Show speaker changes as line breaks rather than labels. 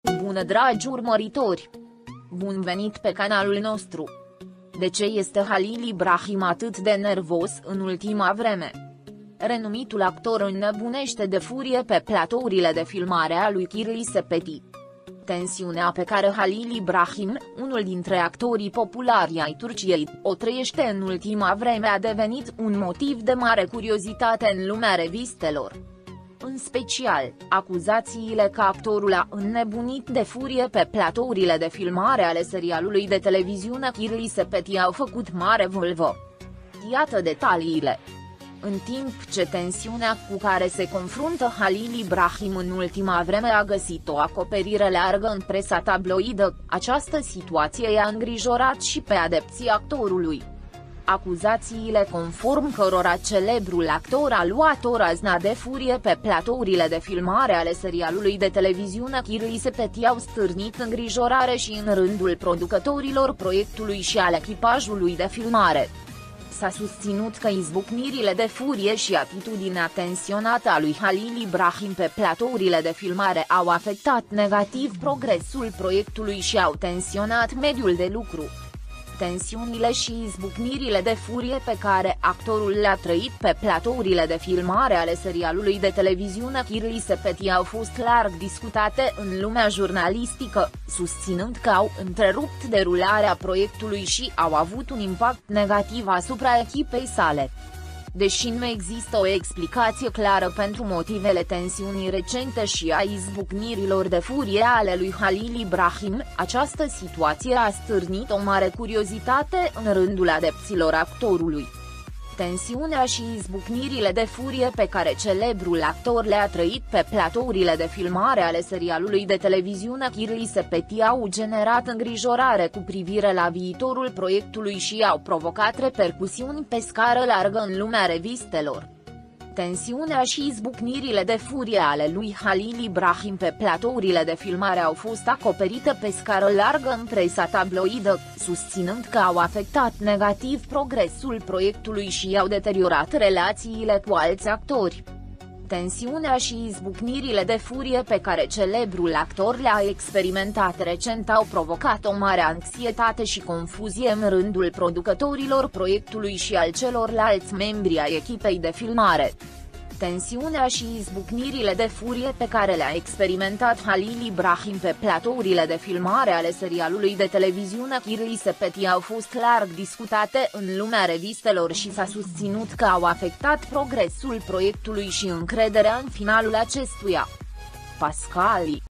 Bună dragi urmăritori! Bun venit pe canalul nostru! De ce este Halil Ibrahim atât de nervos în ultima vreme? Renumitul actor înnebunește de furie pe platourile de filmare a lui Kirli Sepeti. Tensiunea pe care Halil Ibrahim, unul dintre actorii populari ai Turciei, o trăiește în ultima vreme a devenit un motiv de mare curiozitate în lumea revistelor. În special, acuzațiile că actorul a înnebunit de furie pe platourile de filmare ale serialului de televiziune Kirli Sepeti au făcut mare vâlvă. Iată detaliile. În timp ce tensiunea cu care se confruntă Halil Ibrahim în ultima vreme a găsit o acoperire largă în presa tabloidă, această situație i-a îngrijorat și pe adepții actorului. Acuzațiile conform cărora celebrul actor a luat o raznă de furie pe platourile de filmare ale serialului de televiziune Kirli Sepeti au stârnit îngrijorare și în rândul producătorilor proiectului și al echipajului de filmare. S-a susținut că izbucnirile de furie și atitudinea tensionată a lui Halil Ibrahim pe platourile de filmare au afectat negativ progresul proiectului și au tensionat mediul de lucru. Tensiunile și izbucnirile de furie pe care actorul le-a trăit pe platourile de filmare ale serialului de televiziune Kirli Sepeti au fost larg discutate în lumea jurnalistică, susținând că au întrerupt derularea proiectului și au avut un impact negativ asupra echipei sale. Deși nu există o explicație clară pentru motivele tensiunii recente și a izbucnirilor de furie ale lui Halil Ibrahim, această situație a stârnit o mare curiozitate în rândul adepților actorului. Tensiunea și izbucnirile de furie pe care celebrul actor le-a trăit pe platourile de filmare ale serialului de televiziune Kirli Sepeti au generat îngrijorare cu privire la viitorul proiectului și au provocat repercusiuni pe scară largă în lumea revistelor. Tensiunea și izbucnirile de furie ale lui Halil Ibrahim pe platourile de filmare au fost acoperite pe scară largă în presa tabloidă, susținând că au afectat negativ progresul proiectului și au deteriorat relațiile cu alți actori. Tensiunea și izbucnirile de furie pe care celebrul actor le-a experimentat recent au provocat o mare anxietate și confuzie în rândul producătorilor proiectului și al celorlalți membri ai echipei de filmare. Tensiunea și izbucnirile de furie pe care le-a experimentat Halil Ibrahim pe platourile de filmare ale serialului de televiziune Kirli Sepeti au fost larg discutate în lumea revistelor și s-a susținut că au afectat progresul proiectului și încrederea în finalul acestuia. Pascali